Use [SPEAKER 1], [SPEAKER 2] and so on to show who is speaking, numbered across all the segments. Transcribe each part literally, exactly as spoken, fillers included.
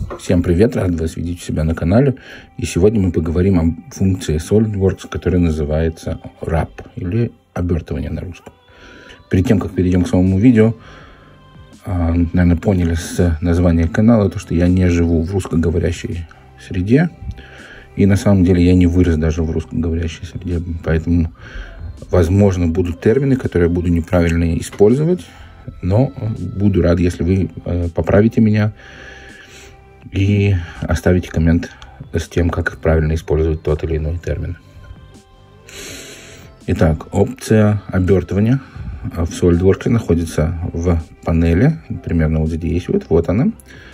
[SPEAKER 1] Всем привет, рад вас видеть у себя на канале. И сегодня мы поговорим о функции SolidWorks, которая называется Wrap, или обертывание на русском. Перед тем, как перейдем к самому видео, наверное, поняли с названия канала, то, что я не живу в русскоговорящей среде. И на самом деле я не вырос даже в русскоговорящей среде. Поэтому, возможно, будут термины, которые я буду неправильно использовать. Но буду рад, если вы поправите меня и оставите коммент с тем, как правильно использовать тот или иной термин. Итак, опция обертывания в SolidWorks находится в панели, примерно вот здесь вот, вот она.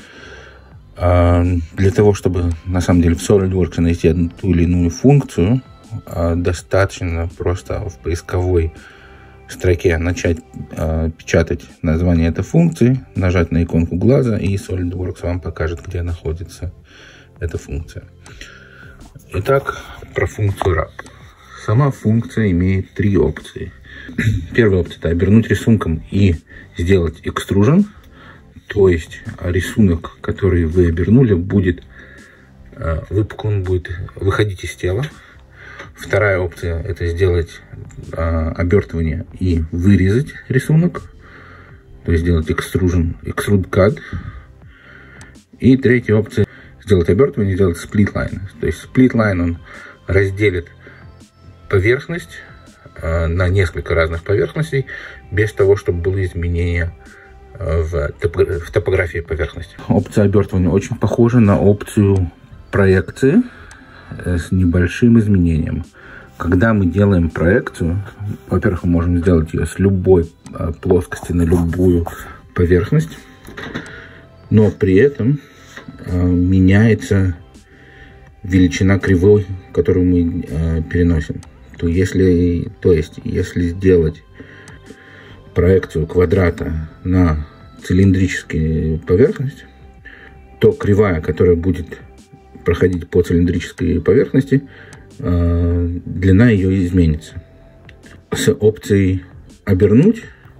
[SPEAKER 1] Для того, чтобы на самом деле в SolidWorks найти одну ту или иную функцию, достаточно просто в поисковой строке начать э, печатать название этой функции, нажать на иконку глаза, и SolidWorks вам покажет, где находится эта функция. Итак, про функцию Wrap. Сама функция имеет три опции. Первая опция — это обернуть рисунком и сделать экстружен, то есть рисунок, который вы обернули, будет э, выпуклым, будет выходить из тела. Вторая опция — это сделать э, обертывание и вырезать рисунок, то есть сделать extrusion, extrude cut. И третья опция — сделать обертывание и сделать split line. То есть split line он разделит поверхность э, на несколько разных поверхностей, без того, чтобы было изменение э, в, топо в топографии поверхности. Опция обертывания очень похожа на опцию проекции с небольшим изменением. Когда мы делаем проекцию, во-первых, мы можем сделать ее с любой э, плоскости на любую поверхность, но при этом э, меняется величина кривой, которую мы э, переносим. То, если, то есть, если сделать проекцию квадрата на цилиндрическую поверхность, то кривая, которая будет проходить по цилиндрической поверхности, э, длина ее изменится. С опцией обернуть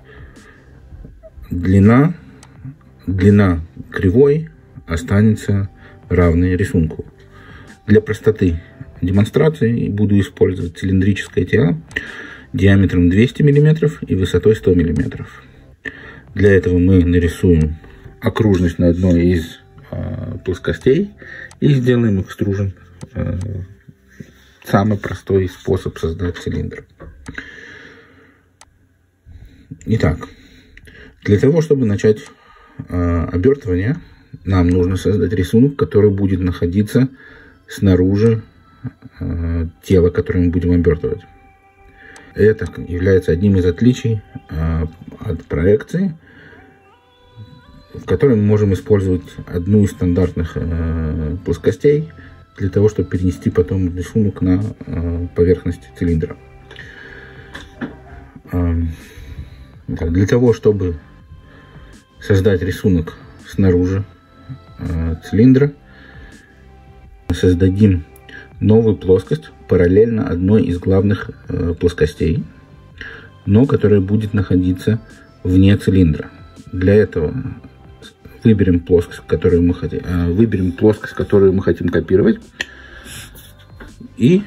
[SPEAKER 1] длина, длина кривой останется равной рисунку. Для простоты демонстрации буду использовать цилиндрическое тело диаметром двести миллиметров и высотой сто миллиметров. Для этого мы нарисуем окружность на одной из плоскостей и сделаем экстружен. Самый простой способ создать цилиндр. Итак, для того, чтобы начать обертывание, нам нужно создать рисунок, который будет находиться снаружи тела, которое мы будем обертывать. Это является одним из отличий от проекции, в которой мы можем использовать одну из стандартных э, плоскостей для того, чтобы перенести потом рисунок на э, поверхность цилиндра. Э, для того, чтобы создать рисунок снаружи э, цилиндра, создадим новую плоскость параллельно одной из главных э, плоскостей, но которая будет находиться вне цилиндра. Для этого Выберем плоскость, которую мы хотим, выберем плоскость, которую мы хотим копировать, и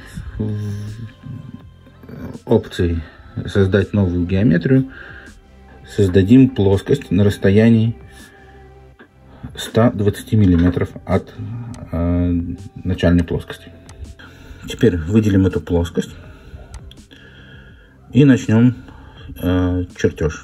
[SPEAKER 1] опцией создать новую геометрию создадим плоскость на расстоянии ста двадцати миллиметров от э, начальной плоскости. Теперь выделим эту плоскость и начнем э, чертеж.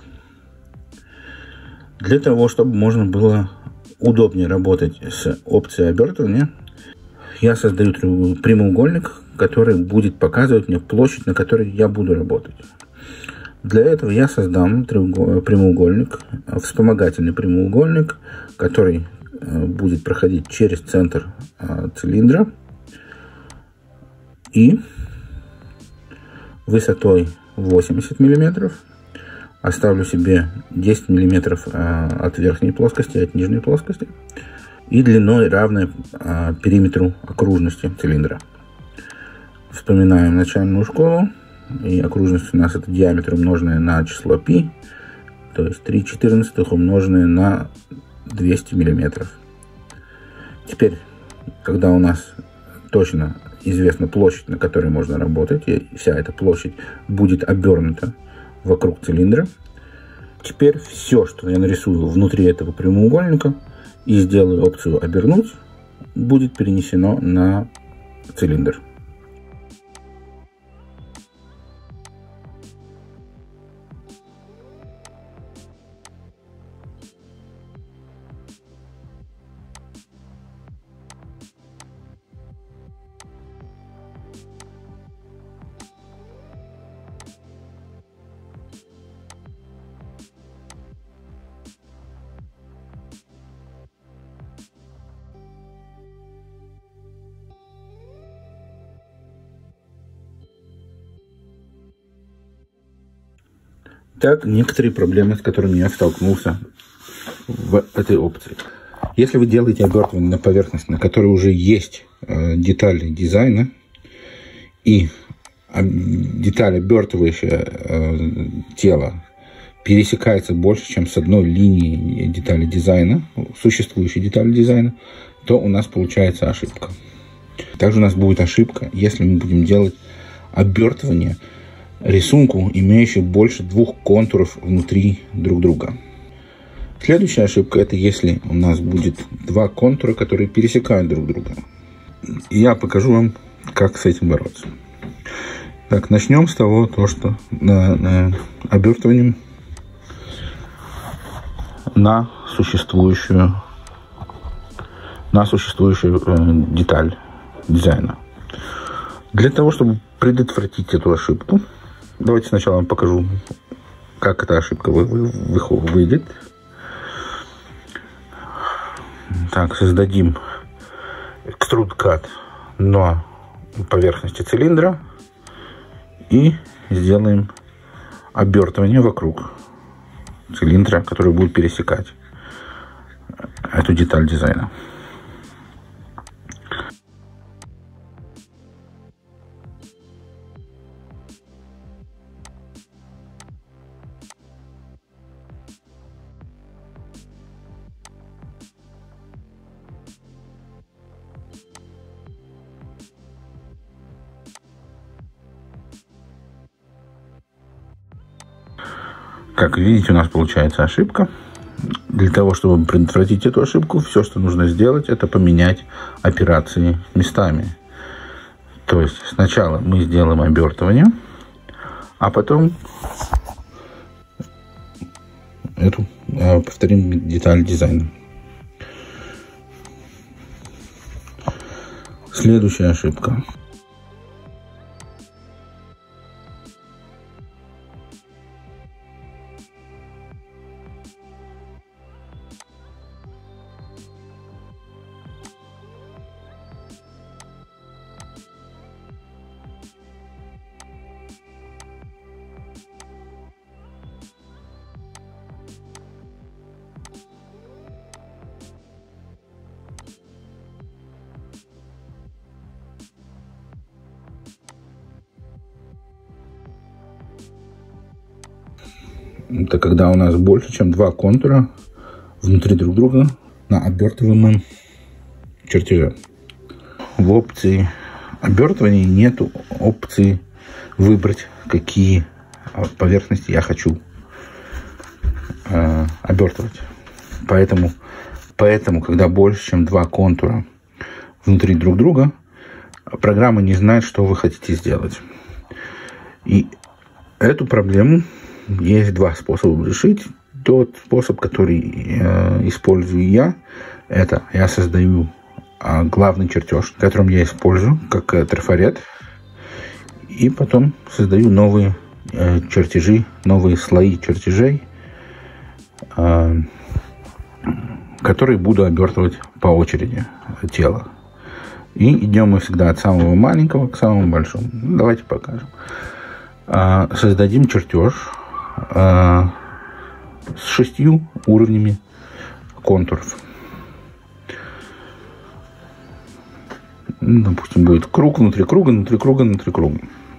[SPEAKER 1] Для того, чтобы можно было удобнее работать с опцией обертывания, я создаю прямоугольник, который будет показывать мне площадь, на которой я буду работать. Для этого я создам прямоугольник, вспомогательный прямоугольник, который будет проходить через центр цилиндра и высотой восемьдесят миллиметров. Оставлю себе десять миллиметров от верхней плоскости, от нижней плоскости. И длиной равной периметру окружности цилиндра. Вспоминаем начальную школу. И окружность у нас это диаметр умноженное на число π. То есть три четырнадцатых умноженное на двести миллиметров. Теперь, когда у нас точно известна площадь, на которой можно работать, и вся эта площадь будет обернута вокруг цилиндра, теперь все, что я нарисую внутри этого прямоугольника и сделаю опцию «Обернуть», будет перенесено на цилиндр. Так, некоторые проблемы, с которыми я столкнулся в этой опции. Если вы делаете обертывание на поверхность, на которой уже есть э, детали дизайна, и э, деталь, обертывающая э, тело, пересекается больше, чем с одной линии детали дизайна, существующей детали дизайна, то у нас получается ошибка. Также у нас будет ошибка, если мы будем делать обертывание рисунку, имеющий больше двух контуров внутри друг друга. Следующая ошибка — это если у нас будет два контура, которые пересекают друг друга. Я покажу вам, как с этим бороться. Так, начнем с того, то, что на, на обертыванием на существующую, на существующую э, деталь дизайна. Для того, чтобы предотвратить эту ошибку, давайте сначала вам покажу, как эта ошибка вы, вы, выйдет. Так, создадим extrude cut на поверхности цилиндра и сделаем обертывание вокруг цилиндра, который будет пересекать эту деталь дизайна. Как видите, у нас получается ошибка. Для того, чтобы предотвратить эту ошибку, все, что нужно сделать, это поменять операции местами. То есть сначала мы сделаем обертывание, а потом эту повторим деталь дизайна. Следующая ошибка. Это когда у нас больше, чем два контура внутри друг друга на обертываемом чертеже. В опции обертывания нет опции выбрать, какие поверхности я хочу э, обертывать. Поэтому, поэтому, когда больше, чем два контура внутри друг друга, программа не знает, что вы хотите сделать. И эту проблему есть два способа решить. Тот способ, который э, использую я, это я создаю э, главный чертеж, которым я использую как э, трафарет, и потом создаю новые э, чертежи, новые слои чертежей, э, которые буду обертывать по очереди тело. И идем мы всегда от самого маленького к самому большому. Давайте покажем. Э, создадим чертеж с шестью уровнями контуров. Допустим, будет круг внутри круга, внутри круга, внутри круга.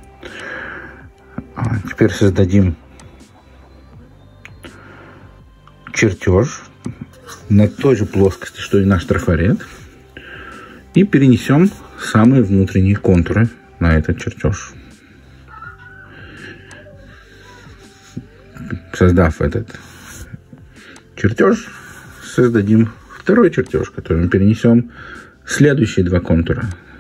[SPEAKER 1] Теперь создадим чертеж на той же плоскости, что и наш трафарет. И перенесем самые внутренние контуры на этот чертеж. Создав этот чертеж, создадим второй чертеж, которым перенесем следующие два контура.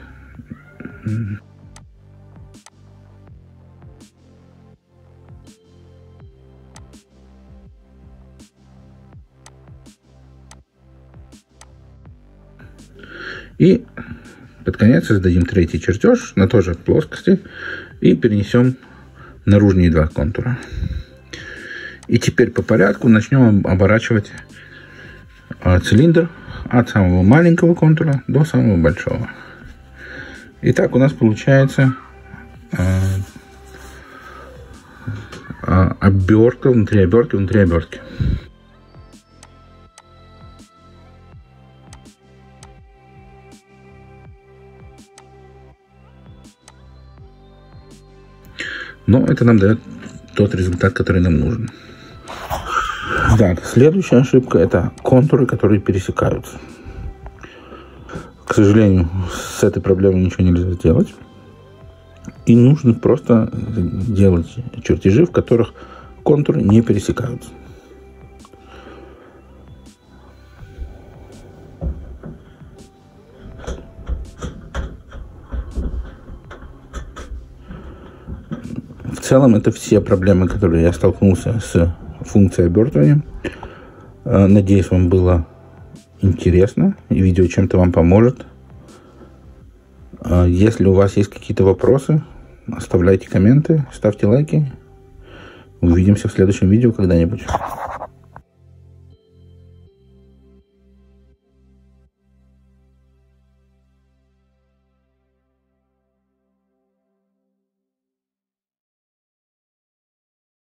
[SPEAKER 1] И под конец создадим третий чертеж на той же плоскости и перенесем наружные два контура. И теперь по порядку начнем оборачивать цилиндр от самого маленького контура до самого большого. Итак, у нас получается обертка внутри обертки внутри обертки. Но это нам дает тот результат, который нам нужен. Так, следующая ошибка — это контуры, которые пересекаются. К сожалению, с этой проблемой ничего нельзя сделать. И нужно просто делать чертежи, в которых контуры не пересекаются. В целом, это все проблемы, которые я столкнулся с функцией обертывания. Надеюсь, вам было интересно и видео чем-то вам поможет. Если у вас есть какие-то вопросы, оставляйте комменты, ставьте лайки. Увидимся в следующем видео когда-нибудь.